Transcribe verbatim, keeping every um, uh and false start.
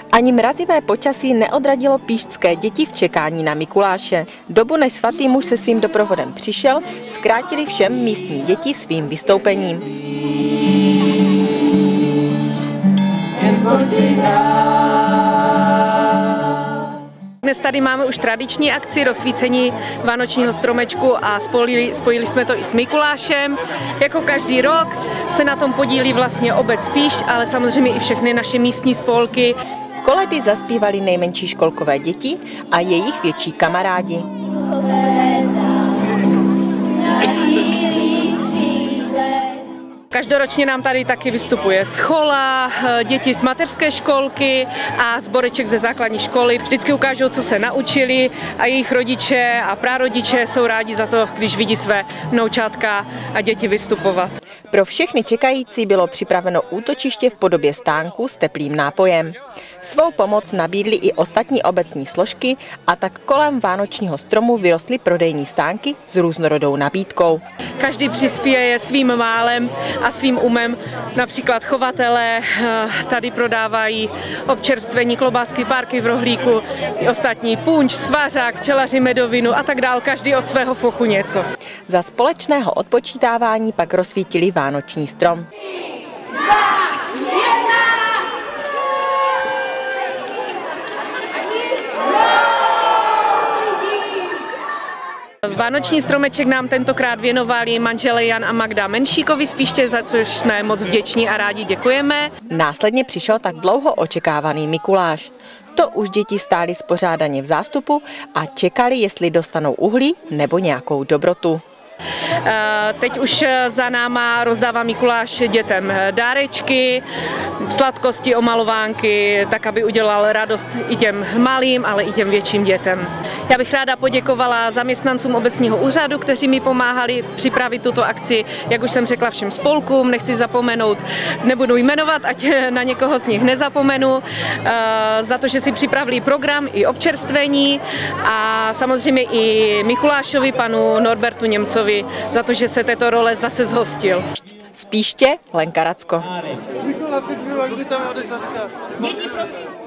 Ani mrazivé počasí neodradilo píštské děti v čekání na Mikuláše. Dobu, než svatý muž se svým doprovodem přišel, zkrátili všem místní děti svým vystoupením. Dnes tady máme už tradiční akci rozsvícení vánočního stromečku a spojili, spojili jsme to i s Mikulášem. Jako každý rok se na tom podílí vlastně obec Píšť, ale samozřejmě i všechny naše místní spolky. Koledy zaspívali nejmenší školkové děti a jejich větší kamarádi. Každoročně nám tady taky vystupuje schola, děti z mateřské školky a sboreček ze základní školy. Vždycky ukážou, co se naučili a jejich rodiče a prarodiče jsou rádi za to, když vidí své vnoučátka a děti vystupovat. Pro všechny čekající bylo připraveno útočiště v podobě stánku s teplým nápojem. Svou pomoc nabídly i ostatní obecní složky a tak kolem vánočního stromu vyrostly prodejní stánky s různorodou nabídkou. Každý přispěje svým málem a svým umem. Například chovatelé tady prodávají občerstvení, klobásky, párky v rohlíku, i ostatní punč, svářák, včelaři medovinu a tak dál. Každý od svého fochu něco. Za společného odpočítávání pak rozsvítili vánoční strom. Vánoční stromeček nám tentokrát věnovali manželé Jan a Magda Menšíkovi z Píště, za což jsme moc vděční a rádi děkujeme. Následně přišel tak dlouho očekávaný Mikuláš. To už děti stály spořádaně v zástupu a čekali, jestli dostanou uhlí nebo nějakou dobrotu. Teď už za náma rozdává Mikuláš dětem dárečky, sladkosti, omalovánky, tak aby udělal radost i těm malým, ale i těm větším dětem. Já bych ráda poděkovala zaměstnancům obecního úřadu, kteří mi pomáhali připravit tuto akci, jak už jsem řekla, všem spolkům, nechci zapomenout, nebudu jmenovat, ať na někoho z nich nezapomenu, za to, že si připravili program i občerstvení a samozřejmě i Mikulášovi, panu Norbertu Němcovi, za to, že se této role zase zhostil. Z Píště Lenka Racko. Děti, prosím.